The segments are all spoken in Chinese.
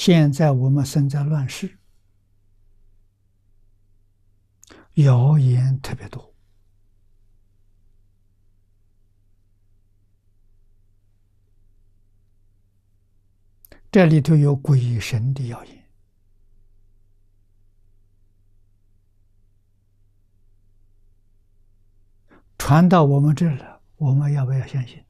现在我们生在乱世，谣言特别多，这里头有鬼神的谣言，传到我们这儿了，我们要不要相信？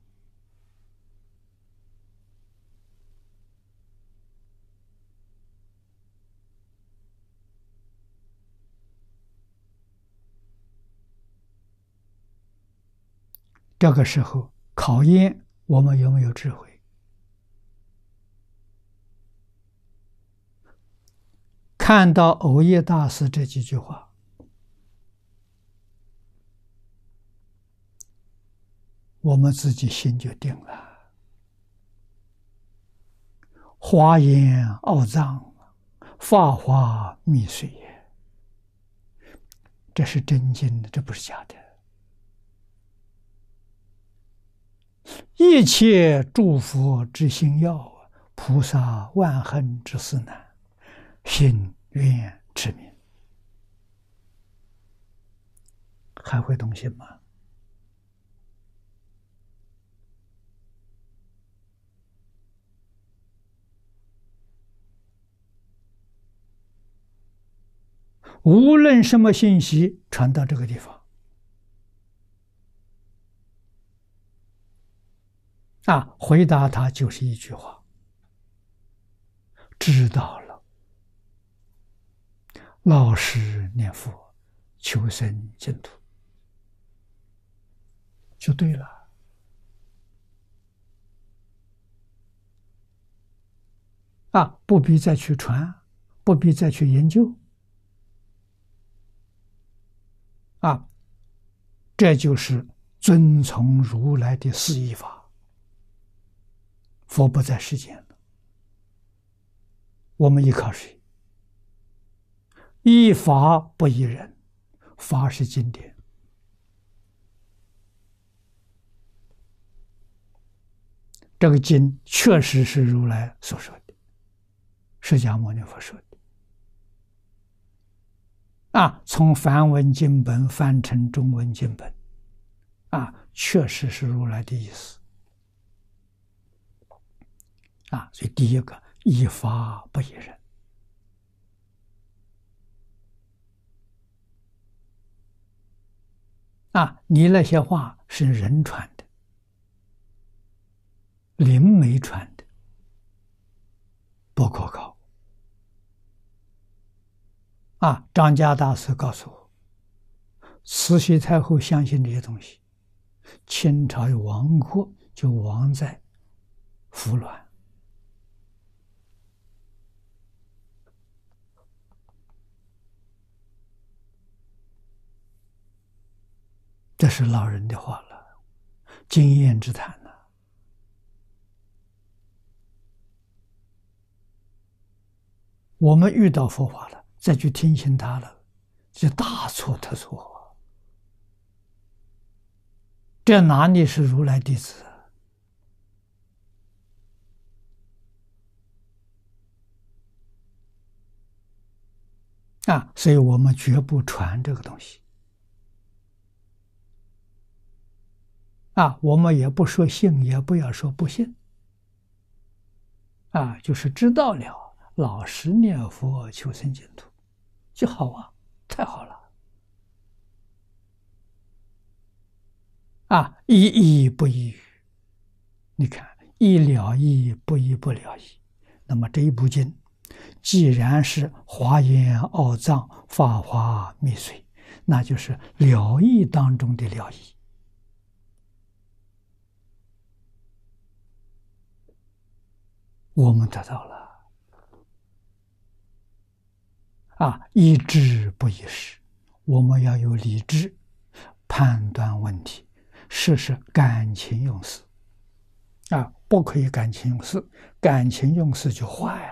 这个时候考验我们有没有智慧。看到藕益大师这几句话，我们自己心就定了。华严奥藏，法华密水也，这是真经的，这不是假的。一切诸佛之心要，菩萨万行之事难，心愿持名。还会动心吗？无论什么信息传到这个地方，回答他就是一句话：知道了，老实念佛，求生净土，就对了。不必再去传，不必再去研究。这就是遵从如来的四依法。佛不在世间了，我们依靠谁？依法不依人，法是经典。这个经确实是如来所说的，释迦牟尼佛说的。从梵文经本翻成中文经本，确实是如来的意思。所以第一个，依法不依人。你那些话是人传的，灵媒传的，不可靠。张家大师告诉我，慈禧太后相信这些东西，清朝有亡国就亡在服卵。这是老人的话了，经验之谈了。我们遇到佛法了，再去听信他了，就大错特错。这哪里是如来弟子所以我们绝不传这个东西。我们也不说信，也不要说不信。就是知道了，老实念佛，求生净土，就好啊，太好了。一义不一语，你看，一了义，不一不了义。那么这一部经，既然是华严奥藏，法华密水，那就是了义当中的了义。我们得到了。依智不依事，我们要有理智判断问题，是感情用事。不可以感情用事，感情用事就坏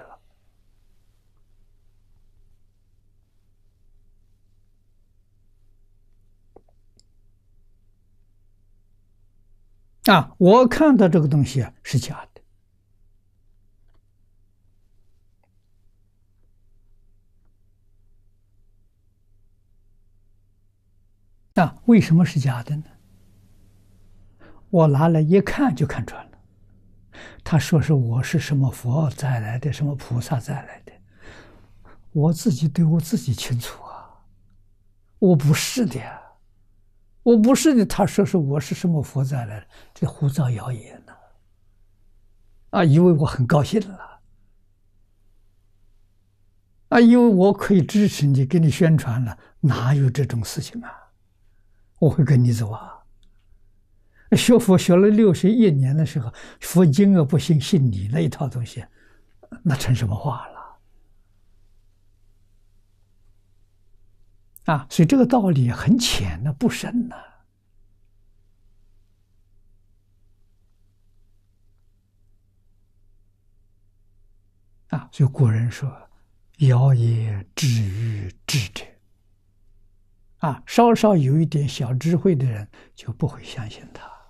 了。我看到这个东西是假的。 为什么是假的呢？我拿来一看就看穿了。他说是我是什么佛再来的，什么菩萨再来的，我自己对我自己清楚啊，我不是的呀，我不是的。他说是我是什么佛再来的，这胡造谣言呢？以为我很高兴了，以为我可以支持你，给你宣传了，哪有这种事情啊？我会跟你走啊。学佛学了61年的时候，佛经不信，信你那一套东西，那成什么话了？所以这个道理很浅的，不深的。所以古人说：“谣言止于智者。”稍稍有一点小智慧的人就不会相信他。